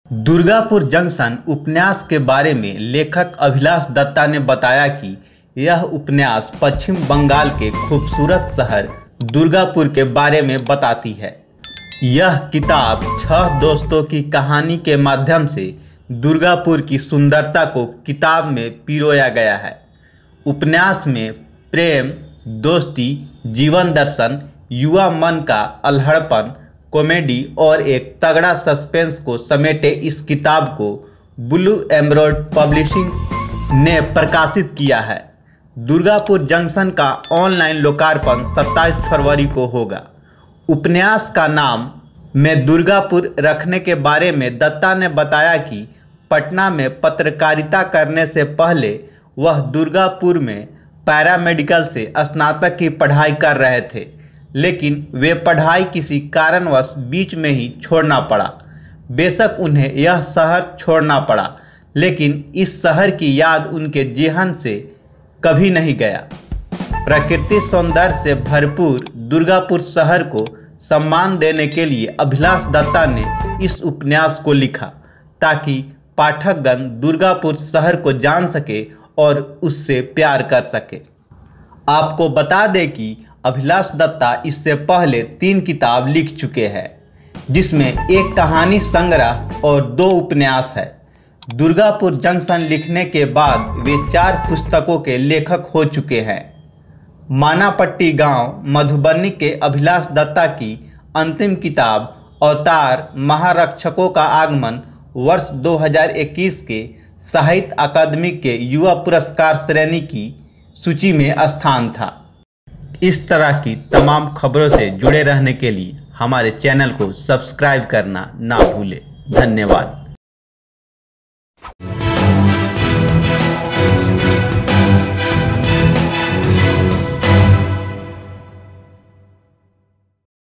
Durgapur junction उपन्यास के बारे में लेखक अभिलाष दत्ता ने बताया कि यह उपन्यास पश्चिम बंगाल के खूबसूरत शहर दुर्गापुर के बारे में बताती है। यह किताब 6 दोस्तों की कहानी के माध्यम से दुर्गापुर की सुंदरता को किताब में पिरोया गया है। उपन्यास में प्रेम, दोस्ती, जीवन दर्शन, युवा मन का अल्हड़पन, कॉमेडी और एक तगड़ा सस्पेंस को समेटे इस किताब को ब्लू एमराल्ड पब्लिशिंग ने प्रकाशित किया है। दुर्गापुर जंक्शन का ऑनलाइन लोकार्पण 27 फरवरी को होगा। उपन्यास का नाम में दुर्गापुर रखने के बारे में दत्ता ने बताया कि पटना में पत्रकारिता करने से पहले वह दुर्गापुर में पैरामेडिकल से स्नातक की पढ़ाई कर रहे थे, लेकिन वे पढ़ाई किसी कारणवश बीच में ही छोड़ना पड़ा। बेशक उन्हें यह शहर छोड़ना पड़ा, लेकिन इस शहर की याद उनके जेहन से कभी नहीं गया। प्रकृति सौंदर्य से भरपूर दुर्गापुर शहर को सम्मान देने के लिए अभिलाष दत्ता ने इस उपन्यास को लिखा, ताकि पाठकगण दुर्गापुर शहर को जान सके और उससे प्यार कर सके। आपको बता दें कि अभिलाष दत्ता इससे पहले 3 किताब लिख चुके हैं, जिसमें एक कहानी संग्रह और 2 उपन्यास है। दुर्गापुर जंक्शन लिखने के बाद वे 4 पुस्तकों के लेखक हो चुके हैं। मानापट्टी गांव मधुबनी के अभिलाष दत्ता की अंतिम किताब अवतार महारक्षकों का आगमन वर्ष 2021 के साहित्य अकादमी के युवा पुरस्कार श्रेणी की सूची में स्थान था। इस तरह की तमाम खबरों से जुड़े रहने के लिए हमारे चैनल को सब्सक्राइब करना ना भूलें। धन्यवाद।